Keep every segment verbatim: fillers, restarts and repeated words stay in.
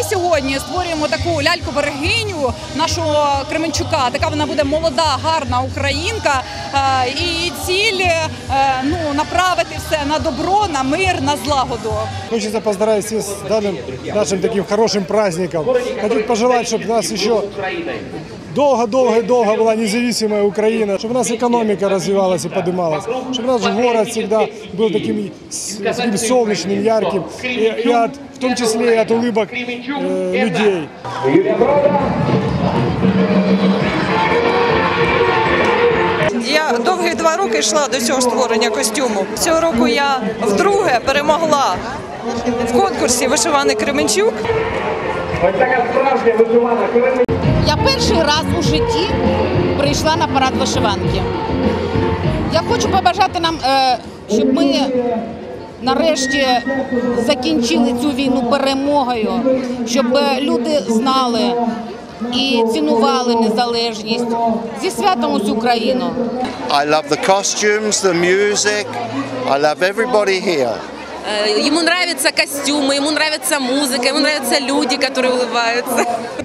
сьогодні створюємо таку ляльку-берегиню нашого Кременчука. Така вона буде молода, гарна українка. І її ціль ну, направити все на добро, на мир, на злагоду. Хочется поздравить всех с данным нашим таким хорошим праздником. Хочу пожелать, чтобы у нас еще долго-долго-долго была независимая Украина, чтобы у нас экономика развивалась и поднималась, чтобы наш город всегда был таким, таким солнечным, ярким, и, и от, в том числе и от улыбок э, людей. Я довгі два роки йшла до цього створення костюму. Цього року я вдруге перемогла в конкурсі «Вишиваний Кременчук». Я перший раз у житті прийшла на парад вишиванки. Я хочу побажати нам, щоб ми нарешті закінчили цю війну перемогою, щоб люди знали і цінували незалежність. Зі святом усю Україну. I love the costumes, the music. I love everybody here. Ему нравятся костюмы, ему нравится музыка, ему нравятся люди, которые улыбаются.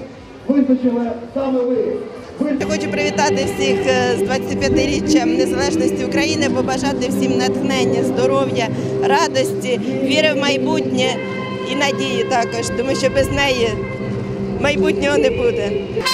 Я хочу привітати всіх з двадцятип'ятиріччям незалежності України, побажати всім натхнення, здоров'я, радості, віри в майбутнє і надії також, тому що без неї майбутнього не буде.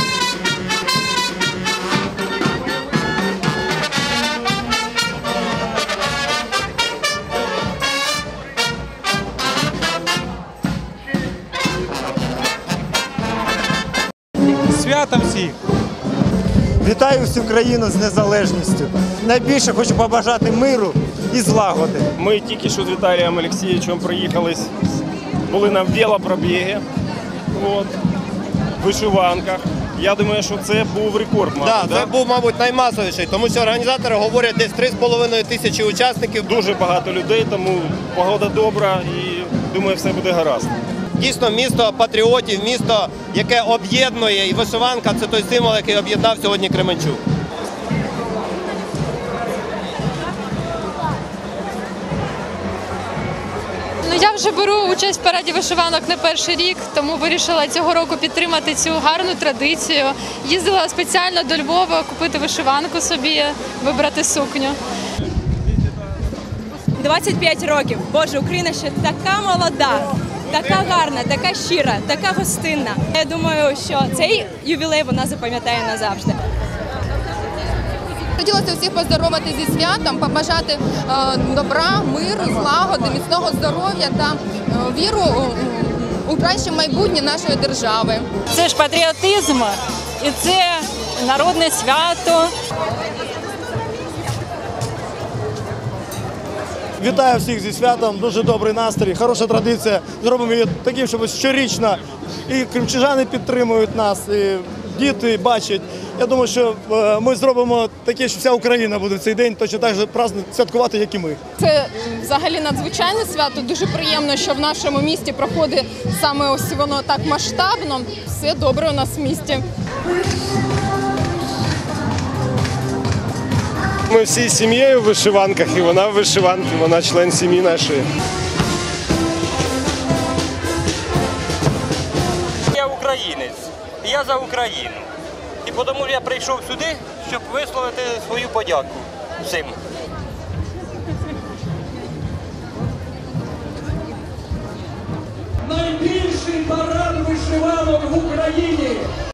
Святом всіх! Вітаю всю країну з незалежністю. Найбільше хочу побажати миру і злагоди. Ми тільки що з Віталієм Олексійовичем приїхали, були на велопробіги, от, в вишиванках. Я думаю, що це був рекорд, мабуть. Так, да, це був, мабуть, наймасовіший, тому що організатори говорять, десь три з половиною тисячі учасників. Дуже багато людей, тому погода добра і, думаю, все буде гаразд. Дійсно, місто патріотів, місто, яке об'єднує, і вишиванка – це той символ, який об'єднав сьогодні Кременчук. Ну, я вже беру участь в параді вишиванок не перший рік, тому вирішила цього року підтримати цю гарну традицію. Їздила спеціально до Львова купити вишиванку собі, вибрати сукню. двадцять п'ять років. Боже, Україна ще така молода, така гарна, така щира, така гостинна. Я думаю, що цей ювілей вона запам'ятає назавжди. Хотілося всіх поздоровити зі святом, побажати е, добра, миру, злагоди, міцного здоров'я та е, віру у краще майбутнє нашої держави. Це ж патріотизм і це народне свято. Вітаю всіх зі святом, дуже добрий настрій, хороша традиція. Зробимо її таким, щоб щорічно і кримчужани підтримують нас, і діти бачать. Я думаю, що ми зробимо таке, що вся Україна буде в цей день точно так же святкувати, як і ми. Це взагалі надзвичайне свято. Дуже приємно, що в нашому місті проходить саме ось воно так масштабно. Все добре у нас в місті. Ми всі з сім'єю в вишиванках, і вона в вишиванці, вона член сім'ї нашої. Я українець, і я за Україну. І тому я прийшов сюди, щоб висловити свою подяку всім. Найбільший парад вишиванок в Україні.